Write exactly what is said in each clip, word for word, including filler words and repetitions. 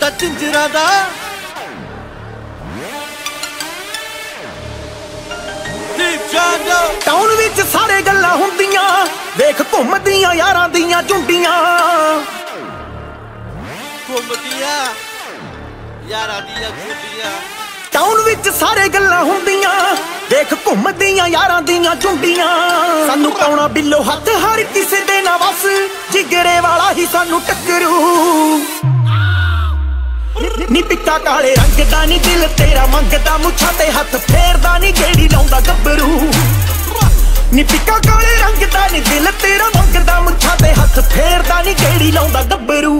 ਮੁੰਡਾ ਝਿੰਜਰਾ ਦਾ ਟਾਊਨ ਵਿੱਚ ਸਾਰੇ ਗੱਲਾਂ ਹੁੰਦੀਆਂ ਵੇਖ ਘੁੰਮਦੀਆਂ ਯਾਰਾਂ ਦੀਆਂ ਝੁੰਡੀਆਂ ਘੁੰਮਦੀਆਂ ਯਾਰਾਂ ਦੀਆਂ ਝੁੰਡੀਆਂ ਟਾਊਨ ਵਿੱਚ ਸਾਰੇ ਗੱਲਾਂ ਹੁੰਦੀਆਂ ਵੇਖ ਘੁੰਮਦੀਆਂ ਯਾਰਾਂ ਦੀਆਂ ਝੁੰਡੀਆਂ ਸਾਨੂੰ ਪਾਉਣਾ ਬਿੱਲੋ ਹੱਥ ਹਰ ਕਿਸੇ ਦੇ ਨਾ ਵਸ ਜਿਗਰੇ ਵਾਲਾ ਹੀ ਸਾਨੂੰ ਟੱਕਰੂ ਨੀ ਪਿੱਕਾ ਕਾਲੇ ਰੰਗ ਦਾ ਨੀ ਦਿਲ ਤੇਰਾ ਮੰਗਦਾ ਮੁੱਛਾਂ ਤੇ ਹੱਥ ਫੇਰਦਾ ਨੀ ਜਿਹੜੀ ਲਾਉਂਦਾ ਗੱਭਰੂ ਨੀ ਪਿੱਕਾ ਕਾਲੇ ਰੰਗ ਦਾ ਨੀ ਦਿਲ ਤੇਰਾ ਮੰਗਦਾ ਮੁੱਛਾਂ ਤੇ ਹੱਥ ਫੇਰਦਾ ਨੀ ਜਿਹੜੀ ਲਾਉਂਦਾ ਗੱਭਰੂ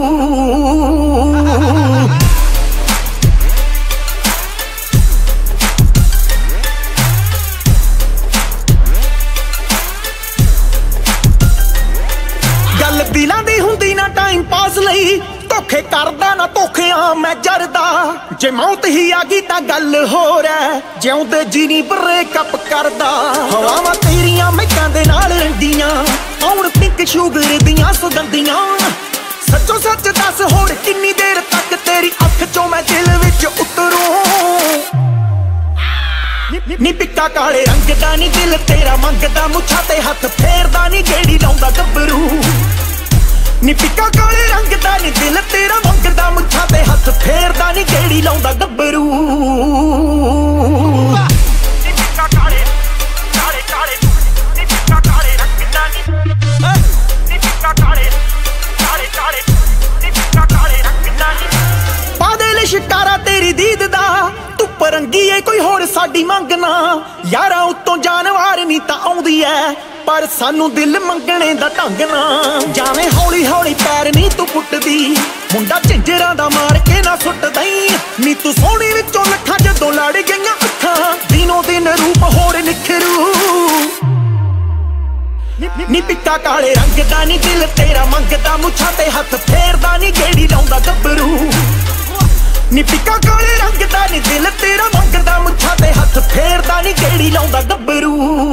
ਗੱਲ ਦਿਲਾਂ ਦੀ ਹੁੰਦੀ ਨਾ ਟਾਈਮ ਪਾਸ ਲਈ ਧੋਖੇ ਕਰਦਾ ਨਾ ਧੋਖਿਆਂ ਮੈਂ ਜਰਦਾ ਜੇ ਮੌਤ ਹੀ ਆ ਗਈ ਤਾਂ ਗੱਲ ਹੋਰ ਐ ਜਿਉਂਦੇ ਜੀ ਨੀ ਬ੍ਰੇਕਅਪ ਕਰਦਾ ਹਵਾਵਾਂ ਤੇਰੀਆਂ ਮਹਿਕਾਂ ਦੇ ਨਾਲ ਰੰਡੀਆਂ ਆਉਣ ਪਿੰਕ ਸ਼ੂਗਰ ਦੀਆਂ ਸੁਗੰਧੀਆਂ ਸੱਚੋ ਸੱਚ ਦੱਸ ਹੋਰ ਕਿੰਨੀ ਦੇਰ ਤੱਕ ਤੇਰੀ ਅੱਖ ਚੋਂ ਮੈਂ ਦਿਲ ਵਿੱਚ ਉਤਰੂ ਨੀ ਪਿੱਕਾ ਕਾਲੇ ਰੰਗ ਦਾ ਨੀ ਦਿਲ ਤੇਰਾ ਮੰਗਦਾ ਮੁੱਛਾਂ ਤੇ ਹੱਥ ਫੇਰਦਾ ਨੀ ਜਿਹੜੀ ਲਾਉਂਦਾ ਗੱਭਰੂ ਨੀ ਪਿੱਕਾ ਕਾਲੇ ਰੰਗ ਦਾ ਨੀ ਦਿਲ ਤੇਰਾ ਮੰਗਦਾ ਮੁੱਛਾਂ ਤੇ ਹੱਥ ਫੇਰਦਾ ਨੀ ਜਿਹੜੀ ਲਾਉਂਦਾ ਗੱਭਰੂ ਨੀ ਪਿੱਕਾ ਕਾਲੇ ਕਾਲੇ ਕਾਲੇ ਨੀ ਪਿੱਕਾ ਕਾਲੇ ਰੰਗ ਦਾ ਨੀ ਨੀ ਪਿੱਕਾ ਕਾਲੇ ਕਾਲੇ ਕਾਲੇ ਨੀ ਪਿੱਕਾ ਕਾਲੇ ਰੰਗ ਦਾ ਨੀ ਬਾਦਲ ਸ਼ਿਕਾਰਾ ਤੇਰੀ ਦੀਦ ਦਾ ਧੁੱਪ ਰੰਗੀ ਏ ਕੋਈ ਹੋਰ ਸਾਡੀ ਮੰਗਣਾ ਯਾਰਾਂ ਉੱਤੋਂ ਜਾਨਵਾਰ ਨੀ ਤਾਂ ਆਉਂਦੀ ਐ ਪਰ ਸਾਨੂੰ ਦਿਲ ਮੰਗਣੇ ਦਾ ਢੰਗ ਨਾ ਜਾਵੇਂ ਹੌਲੀ ਹੌਲੀ ਪੈਰ ਨੀ ਤੂੰ ਪੁੱਟਦੀ ਮੁੰਡਾ ਝਿੰਜਰਾਂ ਦਾ ਮਾਰ ਕੇ ਨਾ ਸੁੱਟ ਦਈ ਨੀ ਤੂੰ ਸੋਹਣੀ ਵਿੱਚੋਂ ਲੱਖਾਂ ਜਦੋਂ ਲੜ ਗਈਆਂ ਅੱਖਾਂ ਦਿਨੋਂ ਦਿਨ ਰੂਪ ਹੋਰ ਨਿਖਰੂ ਨੀ ਪਿੱਕਾ ਕਾਲੇ ਰੰਗ ਦਾ ਨੀ ਦਿਲ ਤੇਰਾ ਮੰਗਦਾ ਮੁੱਛਾਂ ਤੇ ਹੱਥ ਫੇਰਦਾ ਨੀ ਜਿਹੜੀ ਲਾਉਂਦਾ ਗੱਭਰੂ ਨੀ ਪਿੱਕਾ ਕਾਲੇ ਰੰਗ ਦਾ ਨੀ ਦਿਲ ਤੇਰਾ ਮੰਗਦਾ ਮੁੱਛਾਂ ਤੇ ਹੱਥ ਫੇਰਦਾ ਨੀ ਜਿਹੜੀ ਲਾਉਂਦਾ ਗੱਭਰੂ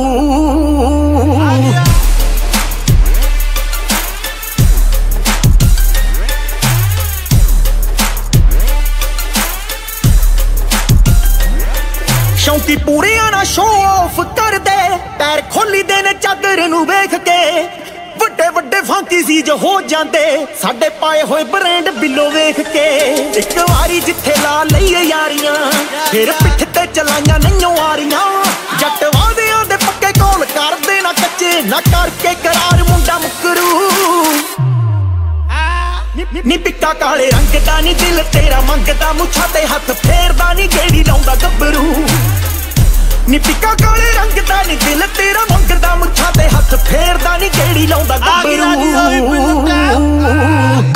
ਸ਼ੌਂਕੀ ਪੂਰਿਆਂ ਨਾ ਸ਼ੋਅ ਆਫ ਕਰਦੇ ਪੈਰ ਖੋਲੀ ਦੇ ਨੇ ਚਾਦਰ ਨੂੰ ਵੇਖ ਕੇ ਵੱਡੇ ਵੱਡੇ ਫਾਂਕੀ ਸੀ ਜੋ ਹੋ ਜਾਂਦੇ ਸਾਡੇ ਪਾਏ ਹੋਏ ਬ੍ਰਾਂਡ ਬਿੱਲੋ ਵੇਖ ਕੇ ਇੱਕ ਵਾਰੀ ਜਿੱਥੇ ਲਾ ਲਈਏ ਯਾਰੀਆਂ ਫਿਰ ਪਿੱਠ ਤੇ ਚਲਾਈਆਂ ਨਹੀਂਓ ਆਰੀਆਂ ਜੱਟ ਵਾਦਿਆਂ ਦੇ ਪੱਕੇ ਕੋਲ ਕਰਦੇ ਨਾ ਕੱਚੇ ਨਾ ਕਰਕੇ ਕਰਾਰ ਮੁੰਡਾ ਮੁਕਰੂ ਨੀ ਪਿੱਕਾ ਕਾਲੇ ਰੰਗ ਦਾ ਨੀ ਦਿਲ ਤੇਰਾ ਮੰਗਦਾ ਮੁੱਛਾਂ ਤੇ ਹੱਥ ਫੇਰਦਾ ਨੀ ਜਿਹੜੀ ਲਾਉਂਦਾ ਗੱਭਰੂ ਨੀ ਪਿੱਕਾ ਕਾਲੇ ਰੰਗ ਦਾ ਨੀ ਦਿਲ ਤੇਰਾ ਮੰਗਦਾ ਮੁੱਛਾਂ ਤੇ ਹੱਥ ਫੇਰਦਾ ਨੀ ਜਿਹੜੀ ਲਾਉਂਦਾ ਗੱਭਰੂ